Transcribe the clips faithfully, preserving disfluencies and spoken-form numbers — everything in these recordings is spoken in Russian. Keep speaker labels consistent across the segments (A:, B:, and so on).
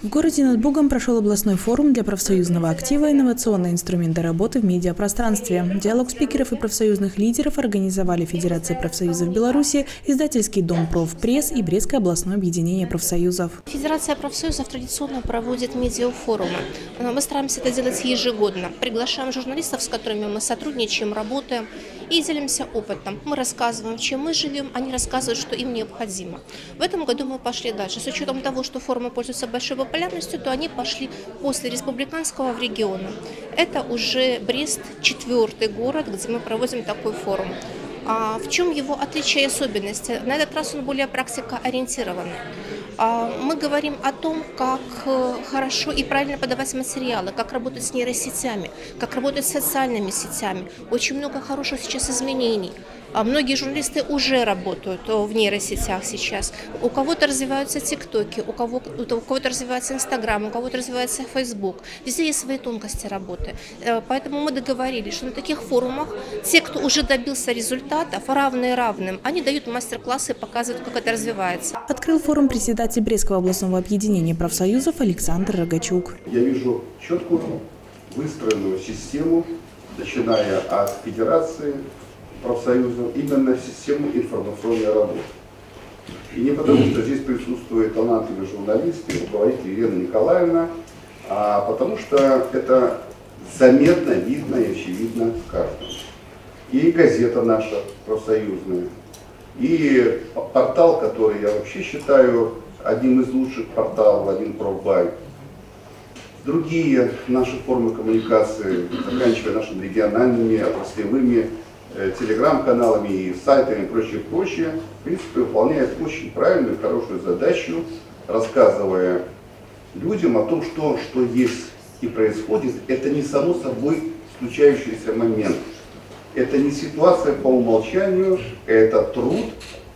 A: В городе над Бугом прошел областной форум для профсоюзного актива «Инновационные инструменты работы в медиапространстве». Диалог спикеров и профсоюзных лидеров организовали Федерация профсоюзов Беларуси, издательский дом «Профпресс» и Брестское областное объединение профсоюзов.
B: Федерация профсоюзов традиционно проводит медиафорумы. Мы стараемся это делать ежегодно. Приглашаем журналистов, с которыми мы сотрудничаем, работаем и делимся опытом. Мы рассказываем, чем мы живем, они рассказывают, что им необходимо. В этом году мы пошли дальше. С учетом того, что форумы пользуются большой популярностью, то они пошли после республиканского в регионы. Это уже Брест, четвертый город, где мы проводим такой форум. А в чем его отличие и особенности? На этот раз он более практикоориентированный. Мы говорим о том, как хорошо и правильно подавать материалы, как работать с нейросетями, как работать с социальными сетями. Очень много хороших сейчас изменений. Многие журналисты уже работают в нейросетях сейчас. У кого-то развиваются тиктоки, у кого-то у кого-то развивается инстаграм, у кого-то развивается фейсбук. Везде есть свои тонкости работы. Поэтому мы договорились, что на таких форумах те, кто уже добился результатов, равные равным, они дают мастер-классы и показывают, как это развивается.
A: Открыл форум председатель Брестского областного объединения профсоюзов Александр Рогачук.
C: Я вижу четкую выстроенную систему, начиная от федерации профсоюзов, именно систему информационной работы. И не потому, что здесь присутствует талантливый журналист и руководитель Елена Николаевна, а потому что это заметно, видно и очевидно каждому. И газета наша профсоюзная, и портал, который я вообще считаю одним из лучших порталов, один профбай, другие наши формы коммуникации, заканчивая нашими региональными, отраслевыми, телеграм-каналами и сайтами и прочее, прочее, в принципе, выполняет очень правильную, хорошую задачу, рассказывая людям о том, что, что есть и происходит. Это не само собой случающийся момент. Это не ситуация по умолчанию, это труд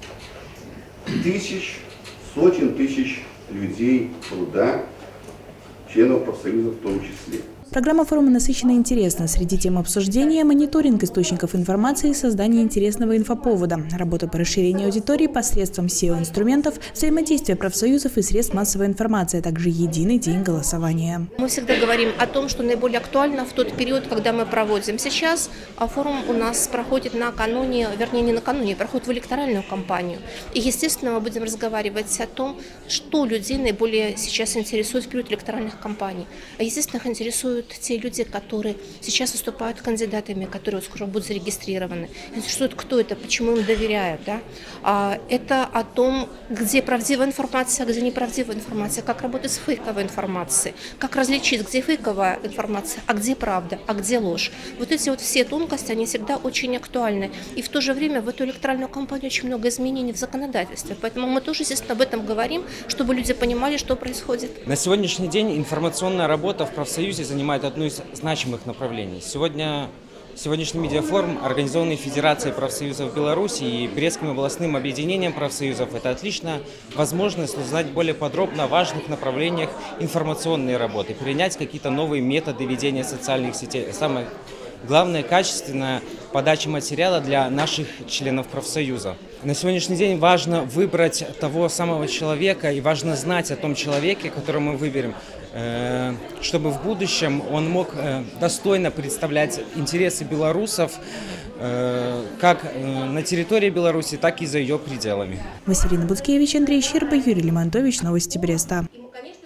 C: тысяч, сотен тысяч людей труда, членов профсоюза в том числе.
A: Программа форума насыщена и интересна. Среди тем обсуждения – мониторинг источников информации и создание интересного инфоповода, работа по расширению аудитории посредством сео-инструментов, взаимодействие профсоюзов и средств массовой информации, а также единый день голосования.
B: Мы всегда говорим о том, что наиболее актуально в тот период, когда мы проводим. Сейчас форум у нас проходит накануне, вернее не накануне, проходит в электоральную кампанию. И, естественно, мы будем разговаривать о том, что людей наиболее сейчас интересует в период электоральных кампаний. Естественно, их интересует те люди, которые сейчас выступают кандидатами, которые скоро будут зарегистрированы. Интересует, кто это, почему им доверяют. Да? А, это о том, где правдивая информация, где неправдивая информация, как работать с фейковой информацией, как различить, где фейковая информация, а где правда, а где ложь. Вот эти вот все тонкости, они всегда очень актуальны. И в то же время в эту электоральную кампанию очень много изменений в законодательстве. Поэтому мы тоже, естественно, об этом говорим, чтобы люди понимали, что происходит.
D: На сегодняшний день информационная работа в профсоюзе занимает одно из значимых направлений. Сегодня, сегодняшний медиафорум, организованный Федерацией профсоюзов Беларуси и Брестским областным объединением профсоюзов, это отличная возможность узнать более подробно о важных направлениях информационной работы, принять какие-то новые методы ведения социальных сетей. Самое главное, качественная подача материала для наших членов профсоюза. На сегодняшний день важно выбрать того самого человека и важно знать о том человеке, которого мы выберем, чтобы в будущем он мог достойно представлять интересы белорусов как на территории Беларуси, так и за ее пределами.
A: Василина Буцкевич, Андрей Щерба, Юрий Лимонтович. Новости Бреста.